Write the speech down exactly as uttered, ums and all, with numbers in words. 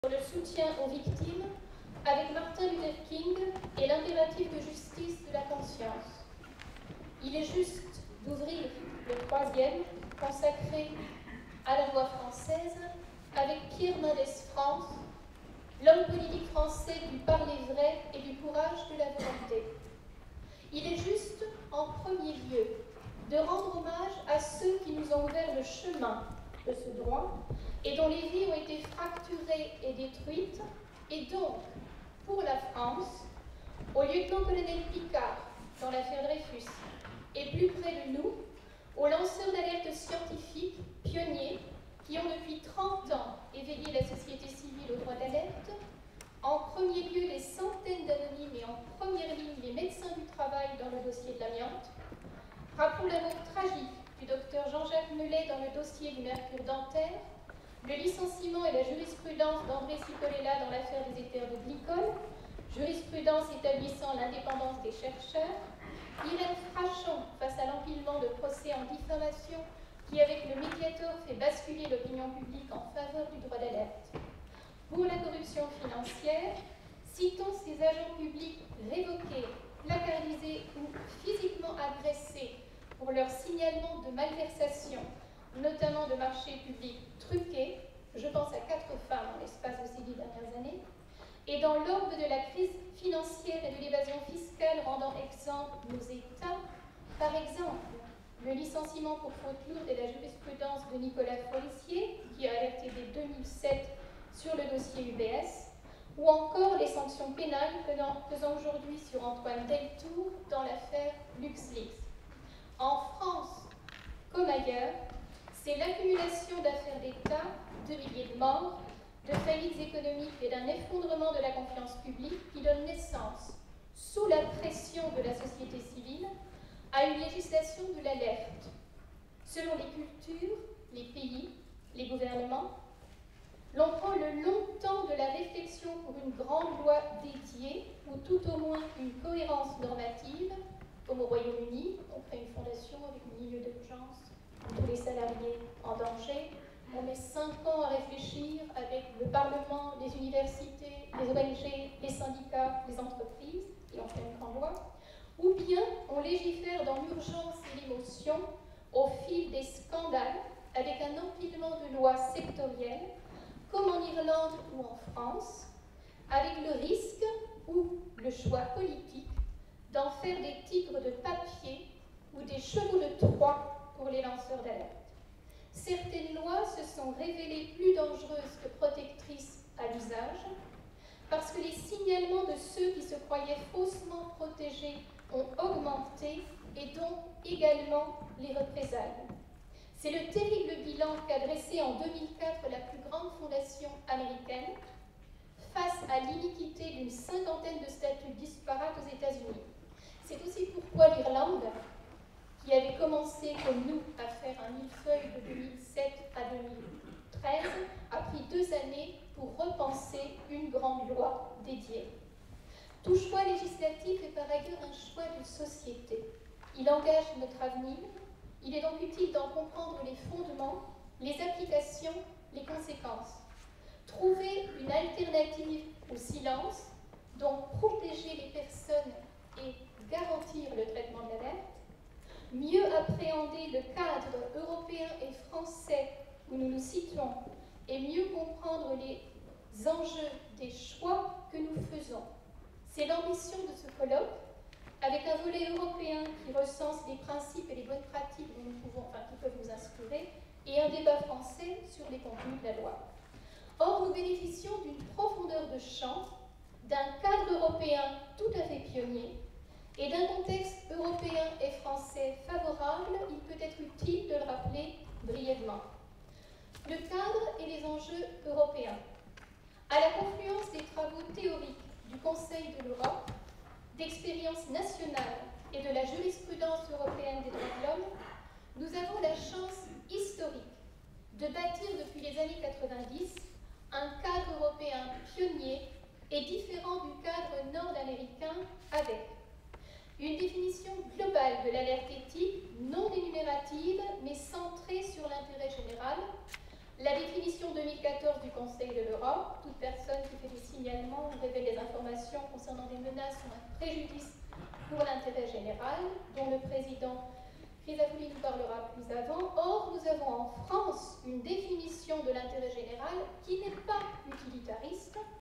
le soutien aux victimes avec Martin Luther King et l'impératif de justice de la conscience. Il est juste d'ouvrir le troisième, consacré à la loi française, avec Pierre Mendès France, l'homme politique français du parler vrai et du courage de la volonté. Il est juste, en premier lieu, de rendre hommage à ceux qui nous ont ouvert le chemin de ce droit et dont les vies ont été fracturées et détruites, et donc, pour la France, au lieutenant-colonel Picard dans l'affaire Dreyfus, et plus près de nous, aux lanceurs d'alerte scientifiques, pionniers, qui ont depuis trente ans éveillé la société civile au droit d'alerte, en premier lieu les centaines d'anonymes et en première ligne les médecins du travail dans le dossier de l'amiante. Rappelons la mort tragique du docteur Jean-Jacques Mellet dans le dossier du mercure dentaire, le licenciement et la jurisprudence d'André Cicolella dans l'affaire des éthers de glycol, jurisprudence établissant l'indépendance des chercheurs, Irène Frachon face à l'empilement de procès en diffamation qui, avec le médiateur, fait basculer l'opinion publique en faveur du droit d'alerte. Pour la corruption financière, citons ces agents publics révoqués, placardisés ou physiquement agressés pour leur signalement de malversation, notamment de marchés publics truqués, je pense à quatre femmes en l'espace de ces dix dernières années, et dans l'orbe de la crise financière et de l'évasion fiscale rendant exempt nos États, par exemple, le licenciement pour faute lourde et la jurisprudence de Nicolas Folissier, qui a alerté dès deux mille sept sur le dossier U B S, ou encore les sanctions pénales pesant aujourd'hui sur Antoine Deltour dans l'affaire LuxLeaks. En France, comme ailleurs, c'est l'accumulation d'affaires d'État, de milliers de morts, de faillites économiques et d'un effondrement de la confiance publique qui donne naissance, sous la pression de la société civile, à une législation de l'alerte. Selon les cultures, les pays, les gouvernements, l'on prend le long temps de la réflexion pour une grande loi dédiée, ou tout au moins une cohérence normative, comme au Royaume-Uni, on crée une fondation avec une ligne d'urgence, tous les salariés en danger. On met cinq ans à réfléchir avec le Parlement, les universités, les O N G, les syndicats, les entreprises, et on fait une grande loi. Ou bien on légifère dans l'urgence et l'émotion au fil des scandales avec un empilement de lois sectorielles, comme en Irlande ou en France, avec le risque ou le choix politique d'en faire des tigres de papier ou des chevaux de Troie pour les lanceurs d'alerte. Certaines lois se sont révélées plus dangereuses que protectrices à l'usage, parce que les signalements de ceux qui se croyaient faussement protégés ont augmenté et donc également les représailles. C'est le terrible bilan qu'a dressé en deux mille quatre la plus grande fondation américaine face à l'iniquité d'une cinquantaine de statuts disparates aux États-Unis. C'est aussi pourquoi l'Irlande, qui avait commencé comme nous à faire un millefeuille de deux mille sept à deux mille treize, a pris deux années pour repenser une grande loi dédiée. Tout choix législatif est par ailleurs un choix de société. Il engage notre avenir. Il est donc utile d'en comprendre les fondements, les applications, les conséquences. Trouver une alternative au silence, donc protéger les personnes et garantir le traitement de l'alerte, mieux appréhender le cadre européen et français où nous nous situons et mieux comprendre les enjeux des choix que nous faisons. C'est l'ambition de ce colloque, avec un volet européen qui recense les principes et les bonnes pratiques dont nous pouvons, enfin, qui peuvent nous inspirer, et un débat français sur les contenus de la loi. Or, nous bénéficions d'une profondeur de champ, d'un cadre européen tout à fait pionnier, et d'un contexte européen et français favorable, il peut être utile de le rappeler brièvement. Le cadre et les enjeux européens. À la confluence des travaux théoriques du Conseil de l'Europe, d'expériences nationales et de la jurisprudence européenne des droits de l'homme, nous avons la chance historique de bâtir depuis les années quatre-vingt-dix un cadre européen pionnier et différent du cadre nord-américain avec une définition globale de l'alerte éthique non énumérative mais centrée sur l'intérêt général, La définition deux mille quatorze du Conseil de l'Europe, toute personne qui fait des signalements ou révèle des informations concernant des menaces ou un préjudice pour l'intérêt général, dont le président Chrysafouli nous parlera plus avant. Or, nous avons en France une définition de l'intérêt général qui n'est pas utilitariste,